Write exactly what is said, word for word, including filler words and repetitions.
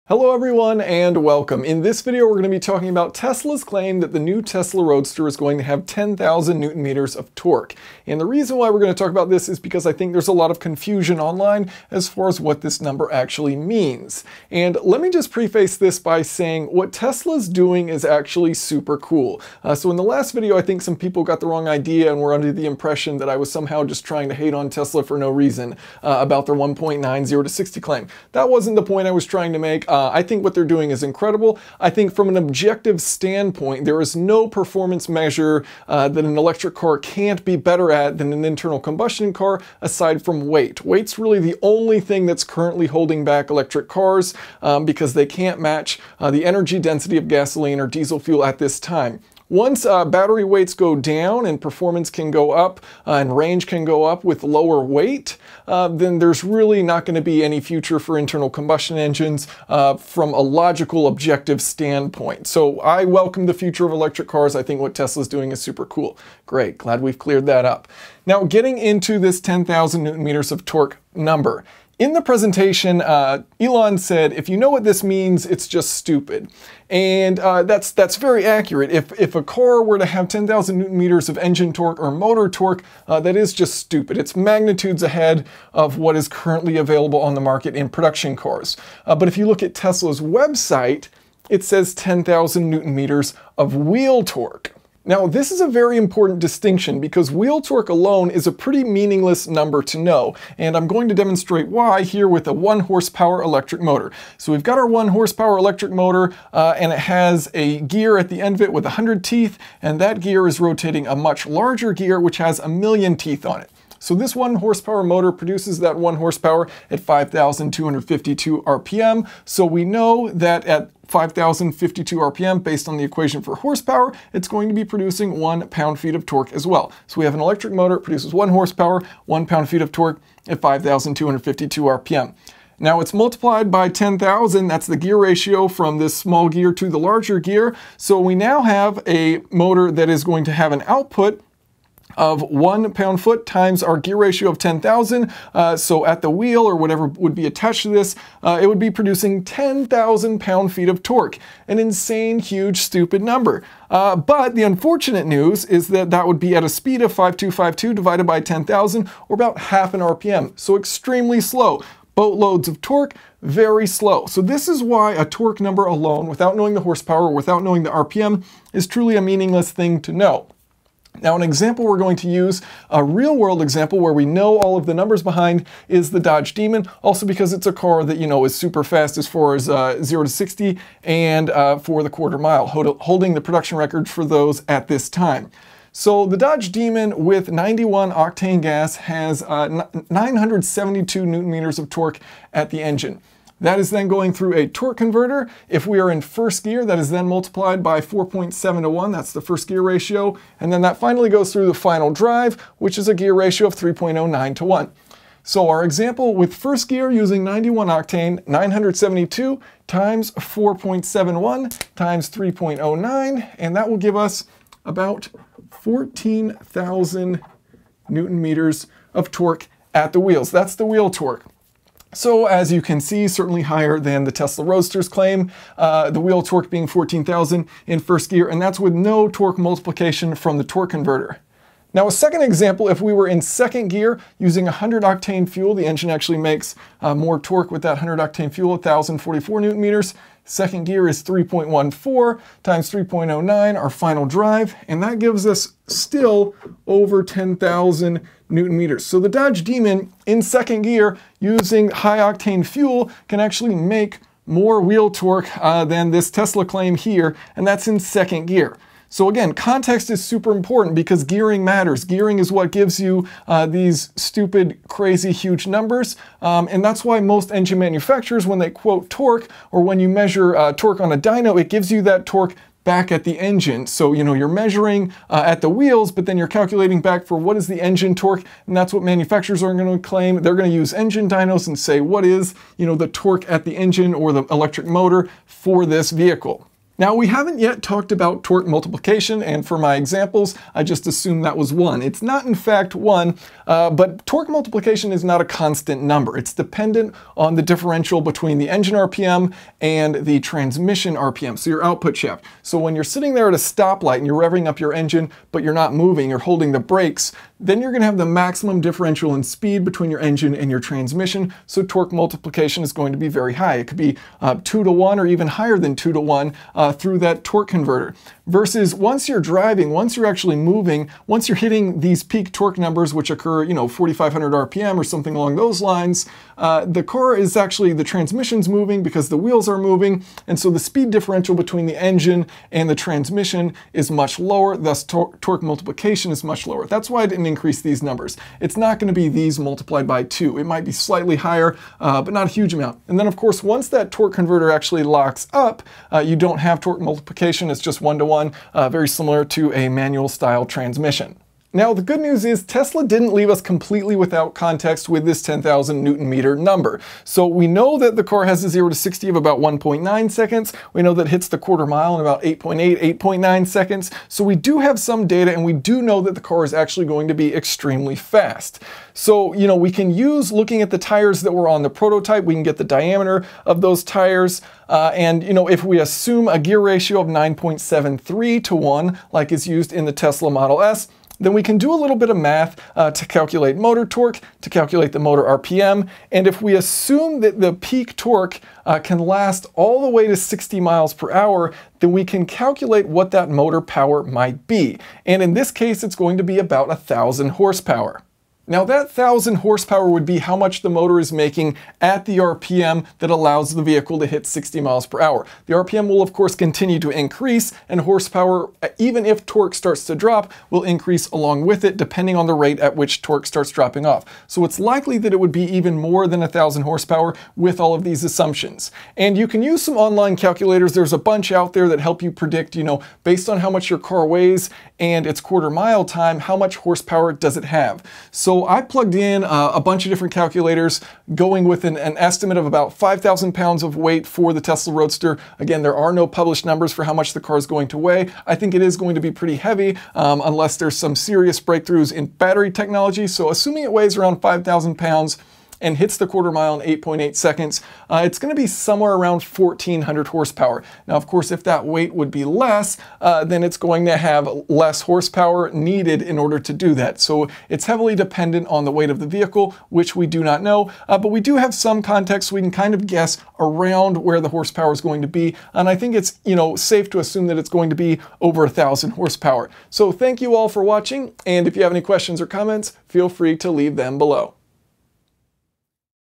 Hello everyone and welcome. In this video we're going to be talking about Tesla's claim that the new Tesla Roadster is going to have ten thousand newton meters of torque. And the reason why we're going to talk about this is because I think there's a lot of confusion online as far as what this number actually means. And let me just preface this by saying what Tesla's doing is actually super cool. Uh, so in the last video I think some people got the wrong idea and were under the impression that I was somehow just trying to hate on Tesla for no reason uh, about their one point nine zero to sixty claim. That wasn't the point I was trying to make. Uh, Uh, I think what they're doing is incredible. I think from an objective standpoint, there is no performance measure uh, that an electric car can't be better at than an internal combustion car, aside from weight. Weight's really the only thing that's currently holding back electric cars um, because they can't match uh, the energy density of gasoline or diesel fuel at this time. Once uh, battery weights go down and performance can go up uh, and range can go up with lower weight, uh, then there's really not going to be any future for internal combustion engines uh, from a logical, objective standpoint. So I welcome the future of electric cars. I think what Tesla's doing is super cool. Great, glad we've cleared that up. Now getting into this ten thousand newton meters of torque number. In the presentation, uh, Elon said, if you know what this means, it's just stupid. And uh, that's that's very accurate. If, if a car were to have ten thousand newton meters of engine torque or motor torque, uh, that is just stupid. It's magnitudes ahead of what is currently available on the market in production cars. Uh, but if you look at Tesla's website, it says ten thousand newton meters of wheel torque. Now, this is a very important distinction because wheel torque alone is a pretty meaningless number to know, and I'm going to demonstrate why here with a one horsepower electric motor. So we've got our one horsepower electric motor, uh, and it has a gear at the end of it with one hundred teeth, and that gear is rotating a much larger gear which has a million teeth on it. So this one horsepower motor produces that one horsepower at five thousand two hundred fifty-two R P M. So we know that at five thousand fifty-two R P M, based on the equation for horsepower, it's going to be producing one pound-feet of torque as well. So we have an electric motor, it produces one horsepower, one pound-feet of torque at five thousand two hundred fifty-two R P M. Now it's multiplied by ten thousand, that's the gear ratio from this small gear to the larger gear. So we now have a motor that is going to have an output of one pound foot times our gear ratio of ten thousand. Uh, so at the wheel or whatever would be attached to this, uh, it would be producing ten thousand pound feet of torque. An insane, huge, stupid number. Uh, but the unfortunate news is that that would be at a speed of five thousand two hundred fifty-two divided by ten thousand, or about half an R P M. So extremely slow. Boatloads of torque, very slow. So this is why a torque number alone, without knowing the horsepower, without knowing the R P M, is truly a meaningless thing to know. Now an example we're going to use, a real world example where we know all of the numbers behind, is the Dodge Demon, also because it's a car that you know is super fast as far as uh, zero to sixty and uh, for the quarter mile, holding the production record for those at this time. So the Dodge Demon with ninety-one octane gas has uh, nine hundred seventy-two newton meters of torque at the engine. That is then going through a torque converter. If we are in first gear, that is then multiplied by four point seven to one. That's the first gear ratio. And then that finally goes through the final drive, which is a gear ratio of three point oh nine to one. So our example with first gear using ninety-one octane, nine hundred seventy-two times four point seven one times three point oh nine, and that will give us about fourteen thousand newton meters of torque at the wheels. That's the wheel torque. So as you can see, certainly higher than the Tesla Roadster's claim, uh, the wheel torque being fourteen thousand in first gear, and that's with no torque multiplication from the torque converter. Now a second example, if we were in second gear using one hundred octane fuel, the engine actually makes uh, more torque with that one hundred octane fuel, one thousand forty-four newton meters. Second gear is three point one four times three point oh nine, our final drive, and that gives us still over ten thousand newton meters. So the Dodge Demon in second gear using high octane fuel can actually make more wheel torque uh, than this Tesla claim here, and that's in second gear. So again, context is super important because gearing matters. Gearing is what gives you uh, these stupid, crazy, huge numbers. Um, and that's why most engine manufacturers, when they quote torque, or when you measure uh, torque on a dyno, it gives you that torque back at the engine. So, you know, you're measuring uh, at the wheels, but then you're calculating back for what is the engine torque, and that's what manufacturers are going to claim. They're going to use engine dynos and say, what is, you know, the torque at the engine or the electric motor for this vehicle. Now, we haven't yet talked about torque multiplication, and for my examples, I just assumed that was one. It's not in fact one, uh, but torque multiplication is not a constant number. It's dependent on the differential between the engine R P M and the transmission R P M, so your output shaft. So when you're sitting there at a stoplight and you're revving up your engine, but you're not moving, you're holding the brakes, then you're going to have the maximum differential in speed between your engine and your transmission, so torque multiplication is going to be very high. It could be uh, two to one or even higher than two to one uh, through that torque converter. Versus once you're driving, once you're actually moving, once you're hitting these peak torque numbers, which occur, you know, forty-five hundred R P M or something along those lines, uh, the car is actually, the transmission's moving because the wheels are moving, and so the speed differential between the engine and the transmission is much lower, thus tor torque multiplication is much lower. That's why I didn't increase these numbers. It's not going to be these multiplied by two. It might be slightly higher, uh, but not a huge amount. And then of course, once that torque converter actually locks up, uh, you don't have torque multiplication. It's just one to one, uh, very similar to a manual style transmission. Now, the good news is Tesla didn't leave us completely without context with this ten thousand newton meter number. So we know that the car has a zero to sixty of about one point nine seconds. We know that it hits the quarter mile in about eight point eight, eight point nine seconds. So we do have some data, and we do know that the car is actually going to be extremely fast. So, you know, we can use looking at the tires that were on the prototype, we can get the diameter of those tires. Uh, and, you know, if we assume a gear ratio of nine point seven three to one, like is used in the Tesla Model S, then we can do a little bit of math uh, to calculate motor torque, to calculate the motor R P M, and if we assume that the peak torque uh, can last all the way to sixty miles per hour, then we can calculate what that motor power might be. And in this case, it's going to be about a thousand horsepower. Now that one thousand horsepower would be how much the motor is making at the R P M that allows the vehicle to hit sixty miles per hour. The R P M will of course continue to increase, and horsepower, even if torque starts to drop, will increase along with it depending on the rate at which torque starts dropping off. So it's likely that it would be even more than one thousand horsepower with all of these assumptions. And you can use some online calculators. There's a bunch out there that help you predict, you know, based on how much your car weighs and its quarter mile time, how much horsepower does it have. So I plugged in uh, a bunch of different calculators going with an, an estimate of about five thousand pounds of weight for the Tesla Roadster. Again, there are no published numbers for how much the car is going to weigh. I think it is going to be pretty heavy um, unless there's some serious breakthroughs in battery technology. So assuming it weighs around five thousand pounds, and hits the quarter mile in eight point eight seconds, uh, it's going to be somewhere around fourteen hundred horsepower. Now, of course, if that weight would be less, uh, then it's going to have less horsepower needed in order to do that. So it's heavily dependent on the weight of the vehicle, which we do not know, uh, but we do have some context. So we can kind of guess around where the horsepower is going to be, and I think it's, you know, safe to assume that it's going to be over a thousand horsepower. So thank you all for watching, and if you have any questions or comments, feel free to leave them below.